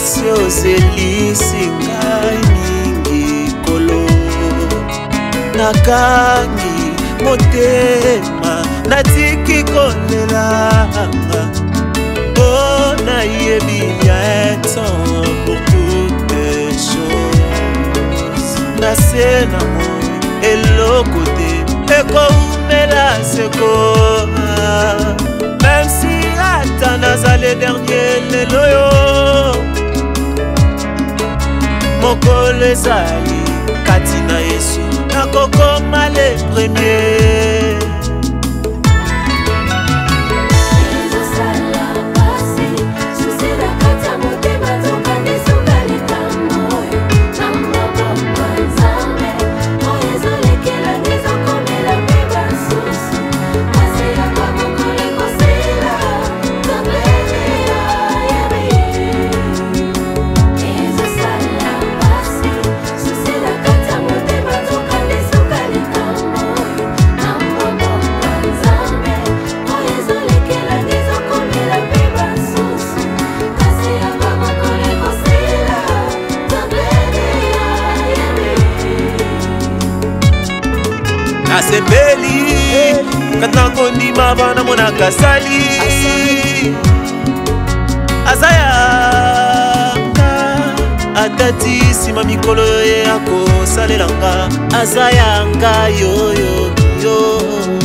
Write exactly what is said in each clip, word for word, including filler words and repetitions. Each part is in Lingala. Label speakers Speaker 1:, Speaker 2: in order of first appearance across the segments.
Speaker 1: mwasi ozelisi ngai mingi kolo nakangi motema natiki kolelanga oh nayebi ya un temps pour toutes les choses nase na moi eloko te ekoumela seko même si ata nazale dernier lelo yo mokolo ezali kati na Yesu nakokoma le premier. Asebeli katango ni mabana mona kasali azaya atati sima mikolo ye ako salelanga azaya nga yo yo yo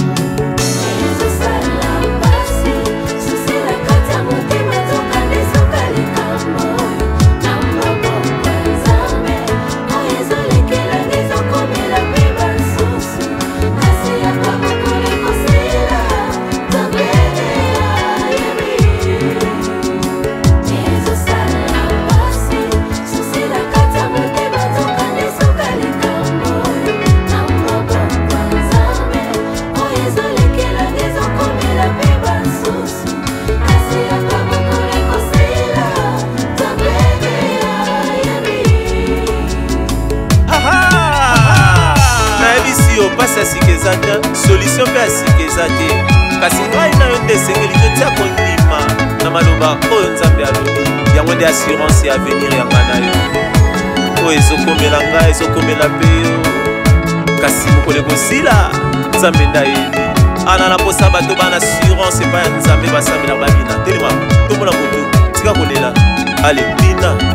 Speaker 1: pasa sikezata solution pe asikezate kasi ngai na yo ndesengeli totia kondima na maloba oyo nzambe alobi yango nde assurance ya avenir ya nga na yo oyo ezokomela ngai ezokomela mpe yo kasi mokolo ekosila nzambe ndayebi ana na posa bato bana assurance epai ya nzambe basambela babina telema tombola motu tika kolela ale bina